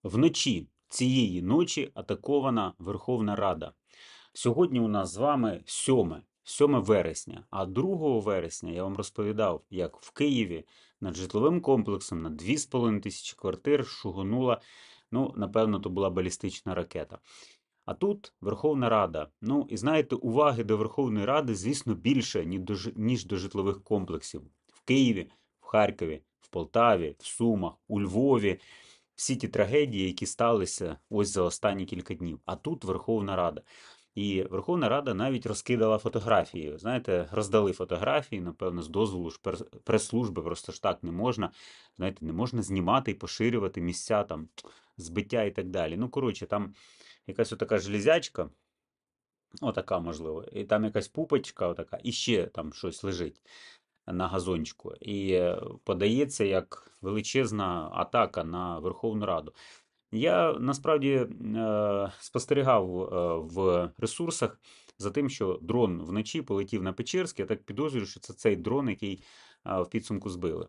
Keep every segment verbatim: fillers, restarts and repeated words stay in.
Вночі цієї ночі атакована Верховна Рада. Сьогодні у нас з вами сьоме, сьоме вересня, а другого вересня я вам розповідав, як в Києві над житловим комплексом на дві з половиною тисячі квартир шугонула, ну, напевно, то була балістична ракета. А тут Верховна Рада. Ну, і знаєте, уваги до Верховної Ради, звісно, більше, ніж до, жи- ніж до житлових комплексів. В Києві, в Харкові, в Полтаві, в Сумах, у Львові. Всі ті трагедії, які сталися ось за останні кілька днів. А тут Верховна Рада. І Верховна Рада навіть розкидала фотографії. Знаєте, роздали фотографії, напевно, з дозволу ж пер- прес-служби, просто ж так не можна. Знаєте, не можна знімати і поширювати місця там збиття і так далі. Ну, коротше, там якась отака железячка, отака, можливо, і там якась пупочка, отака, і ще там щось лежить на газончику. І е, подається як величезна атака на Верховну Раду. Я насправді е, спостерігав е, в ресурсах за тим, що дрон вночі полетів на Печерськ. Я так підозрюю, що це цей дрон, який е, в підсумку збили.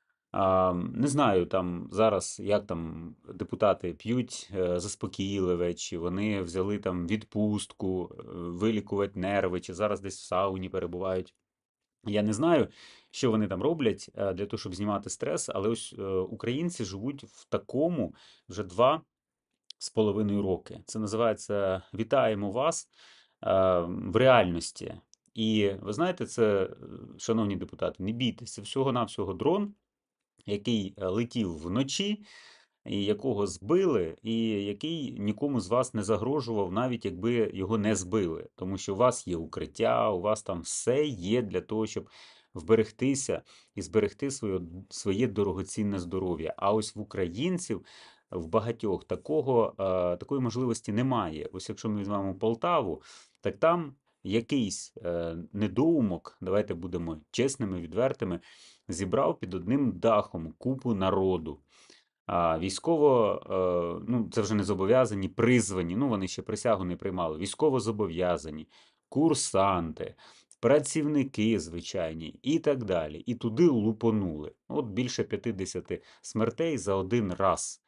А, Не знаю там зараз, як там депутати п'ють е, заспокійливе, чи вони взяли там відпустку, е, вилікувати нерви, чи зараз десь в сауні перебувають. Я не знаю, що вони там роблять е, для того, щоб знімати стрес, але ось е, українці живуть в такому вже два з половиною роки. Це називається "Вітаємо вас" е, в реальності. І ви знаєте, це, е, шановні депутати, не бійтеся, всього-навсього дрон, який е, летів вночі, і якого збили, і який нікому з вас не загрожував, навіть якби його не збили. Тому що у вас є укриття, у вас там все є для того, щоб вберегтися і зберегти своє, своє дорогоцінне здоров'я. А ось в українців в багатьох такого, е, такої можливості немає. Ось якщо ми візьмемо Полтаву, так там якийсь е, недоумок, давайте будемо чесними, відвертими, зібрав під одним дахом купу народу. А військово, е, ну це вже не зобов'язані, призвані, ну вони ще присягу не приймали. Військово зобов'язані, курсанти, працівники звичайні і так далі. І туди лупонули. От більше п'ятдесят смертей за один раз.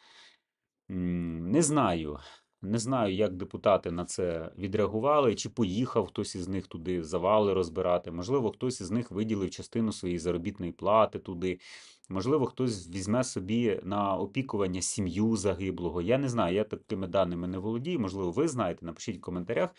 Не знаю. Не знаю, як депутати на це відреагували, чи поїхав хтось із них туди завали розбирати. Можливо, хтось із них виділив частину своєї заробітної плати туди. Можливо, хтось візьме собі на опікування сім'ю загиблого. Я не знаю, я такими даними не володію. Можливо, ви знаєте, напишіть в коментарях,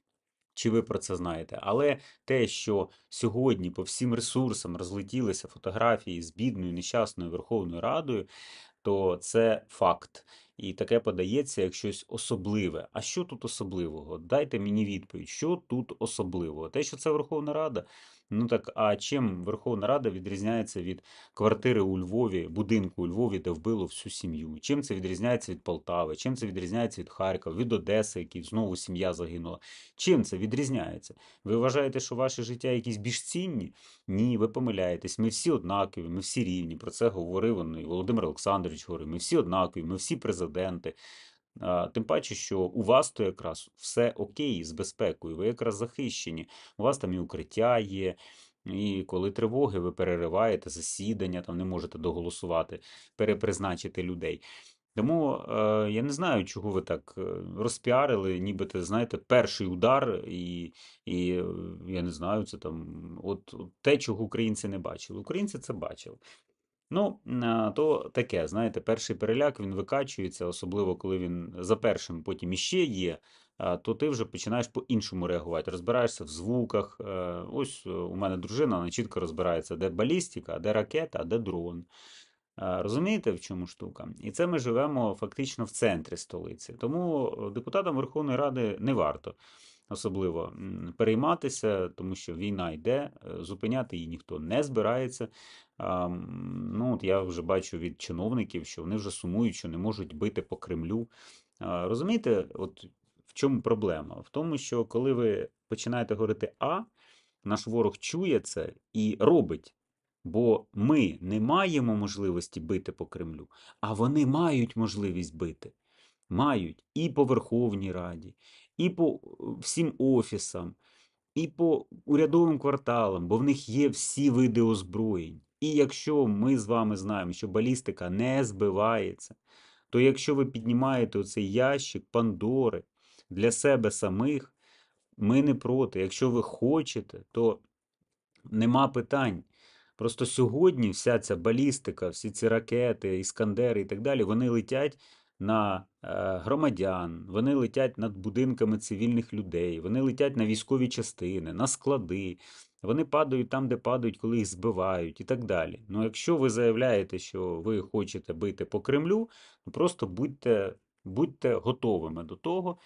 чи ви про це знаєте. Але те, що сьогодні по всім ресурсам розлетілися фотографії з бідною нещасною Верховною Радою, то це факт. І таке подається як щось особливе. А що тут особливого? Дайте мені відповідь, що тут особливого? Те, що це Верховна Рада. Ну так, а чим Верховна Рада відрізняється від квартири у Львові, будинку у Львові, де вбило всю сім'ю? Чим це відрізняється від Полтави? Чим це відрізняється від Харкова, від Одеси, який знову сім'я загинула? Чим це відрізняється? Ви вважаєте, що ваше життя якісь більш цінні? Ні, ви помиляєтесь. Ми всі однакові, ми всі рівні. Про це говорив он, і Володимир Олександрович говорив. Ми всі однакові, ми всі президенти. А, Тим паче, що у вас то якраз все окей з безпекою, ви якраз захищені. У вас там і укриття є. І коли тривоги, ви перериваєте засідання, там не можете доголосувати, перепризначити людей. Тому е, я не знаю, чого ви так е, розпіарили, нібито, знаєте, перший удар, і, і е, я не знаю, це там от, от те, чого українці не бачили. Українці це бачили. Ну, а, то таке, знаєте, перший переляк він викачується, особливо коли він за першим потім іще є, а, то ти вже починаєш по-іншому реагувати. Розбираєшся в звуках. е, Ось е, у мене дружина, вона чітко розбирається, де балістика, а де ракета, а де дрон. Е, Розумієте, в чому штука? І це ми живемо фактично в центрі столиці. Тому е, депутатам Верховної Ради не варто особливо м, перейматися, тому що війна йде, е, зупиняти її ніхто не збирається. А, м, Ну, от я вже бачу від чиновників, що вони вже сумують, що не можуть бити по Кремлю. А, Розумієте, от в чому проблема? В тому, що коли ви починаєте говорити А, наш ворог чує це і робить. Бо ми не маємо можливості бити по Кремлю, а вони мають можливість бити. Мають і по Верховній Раді, і по е, всім офісам, і по урядовим кварталам, бо в них є всі види озброєнь. І якщо ми з вами знаємо, що балістика не збивається, То якщо ви піднімаєте оцей ящик Пандори для себе самих, ми не проти. Якщо ви хочете, то нема питань. Просто сьогодні вся ця балістика, всі ці ракети, іскандери і так далі, вони летять на е, громадян, вони летять над будинками цивільних людей, вони летять на військові частини, на склади, вони падають там, де падають, коли їх збивають і так далі. Ну, якщо ви заявляєте, що ви хочете бити по Кремлю, то просто будьте, будьте готовими до того,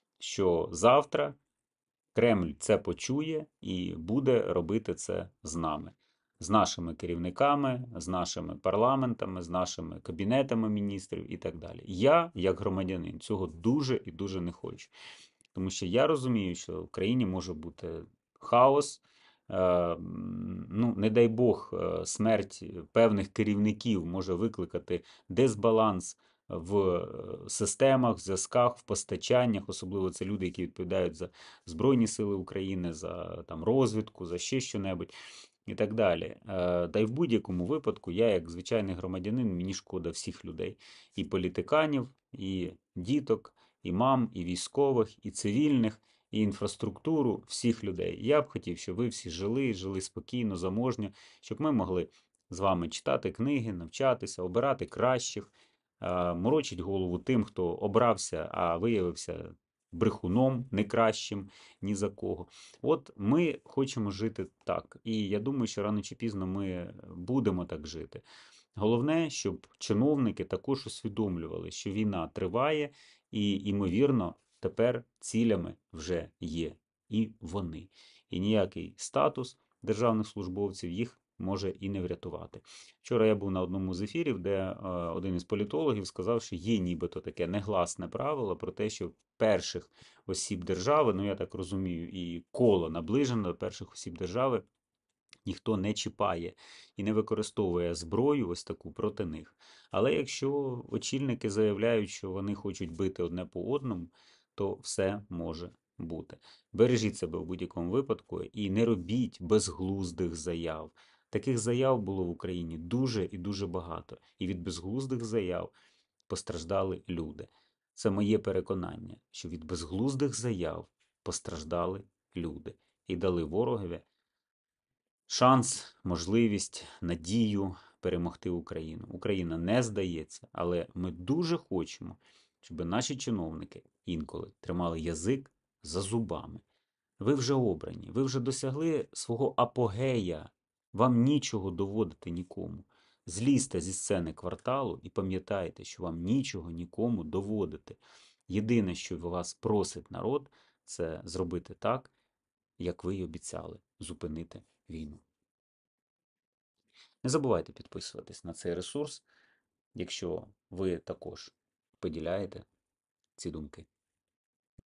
що завтра Кремль це почує і буде робити це з нами, з нашими керівниками, з нашими парламентами, з нашими кабінетами міністрів і так далі. Я, як громадянин, цього дуже і дуже не хочу. Тому що я розумію, що в країні може бути хаос, е, ну, не дай Бог, е, смерть певних керівників може викликати дисбаланс в е, системах, в зв'язках, в постачаннях, особливо це люди, які відповідають за Збройні Сили України, за там, розвідку, за ще що-небудь і так далі. Е, Та й в будь-якому випадку я, як звичайний громадянин, мені шкода всіх людей, і політиканів, і діток, і мам, і військових, і цивільних, і інфраструктуру всіх людей. Я б хотів, щоб ви всі жили, жили спокійно, заможньо, щоб ми могли з вами читати книги, навчатися, обирати кращих, е, морочить голову тим, хто обрався, а виявився брехуном, не кращим ні за кого. От ми хочемо жити так. І я думаю, що рано чи пізно ми будемо так жити. Головне, щоб чиновники також усвідомлювали, що війна триває, і, ймовірно, тепер цілями вже є і вони. І ніякий статус державних службовців їх може і не врятувати. Вчора я був на одному з ефірів, де е, один із політологів сказав, що є нібито таке негласне правило про те, що перших осіб держави, ну я так розумію, і коло наближено до перших осіб держави, ніхто не чіпає і не використовує зброю ось таку проти них. Але якщо очільники заявляють, що вони хочуть бити одне по одному, то все може бути. Бережіть себе в будь-якому випадку і не робіть безглуздих заяв. Таких заяв було в Україні дуже і дуже багато. І від безглуздих заяв постраждали люди. Це моє переконання, що від безглуздих заяв постраждали люди і дали ворогові шанс, можливість, надію перемогти Україну. Україна не здається, але ми дуже хочемо, щоб наші чиновники інколи тримали язик за зубами. Ви вже обрані, ви вже досягли свого апогея, вам нічого доводити нікому. Злізьте зі сцени кварталу і пам'ятайте, що вам нічого нікому доводити. Єдине, що вас просить народ, це зробити так, як ви й обіцяли, зупинити війну. Не забувайте підписуватись на цей ресурс, якщо ви також поділяєте ці думки.